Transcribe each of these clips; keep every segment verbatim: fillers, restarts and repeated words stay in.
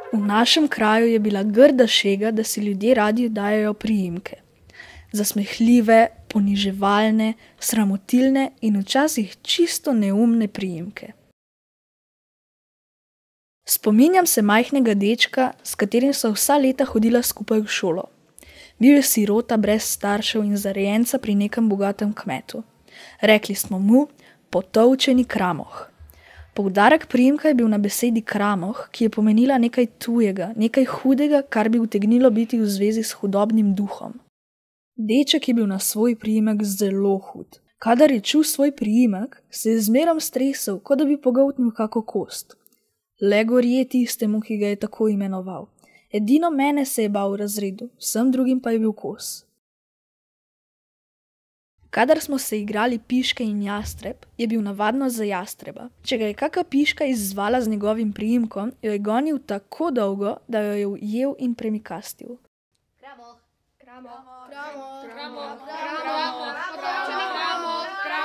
V našem kraju je bila grda šega, da si ljudje radi dajejo priimke. Zasmehljive, poniževalne, sramotilne in včasih čisto neumne priimke. Spominjam se majhnega dečka, s katerim sva vsa leta hodila skupaj v šolo. Bil je sirota brez staršev in zarejenca pri nekem bogatem kmetu. Rekli smo mu potolčeni Kramoh. Poudarek priimka je bil na besedi Kramoh, ki je pomenila nekaj tujega, nekaj hudega, kar bi utegnilo biti v zvezi s hudobnim duhom. Deček je bil na svoj priimek zelo hud. Kadar je čul svoj priimek, se je zmerom stresel, kot da bi pogoltnil kako kost. Le gorje tistemu, ki ga je tako imenoval. Edino mene se je bal v razredu, vsem drugim pa je bil kos. Kadar smo se igrali piške in jastreb, je bil navadno za jastreba. Če ga je kaka piška izzvala z njegovim priimkom, jo je gonil tako dolgo, da jo je ujel in premikastil. Kramoh, Kramoh, Kramoh, Kramoh, Kramoh, Kramoh,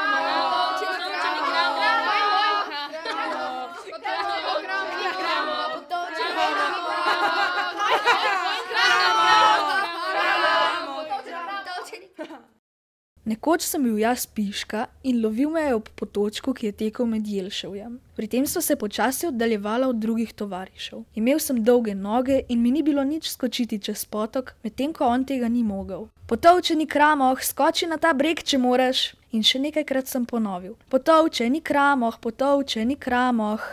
Nekoč sem bil jaz piška in lovil me je ob potočku, ki je tekel med Jelševjem. Pri tem sva se počasi oddaljevala od drugih tovarišev. Imel sem dolge noge in mi ni bilo nič skočiti čez potok, medtem ko on tega ni mogel. Potolčeni Kramoh, skoči na ta breg, če moreš! In še nekajkrat sem ponovil. Potolčeni Kramoh, potolčeni Kramoh!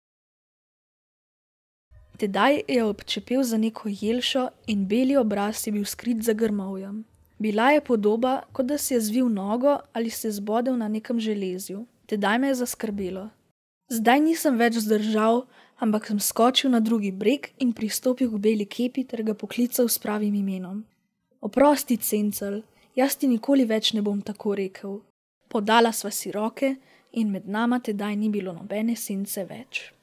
Tedaj je občepel za neko jelšo in beli obraz je bil skrit za grmovjem. Bila je podoba, kot da si je zvil nogo ali se zbodel na nekem železju. Tedaj me je zaskrbelo. Zdaj nisem več zdržal, ampak sem skočil na drugi breg in pristopil k beli kepi ter ga poklical s pravim imenom. Oprosti, Cencel, jaz ti nikoli več ne bom tako rekel. Podala sva si roke in med nama tedaj ni bilo nobene sence več.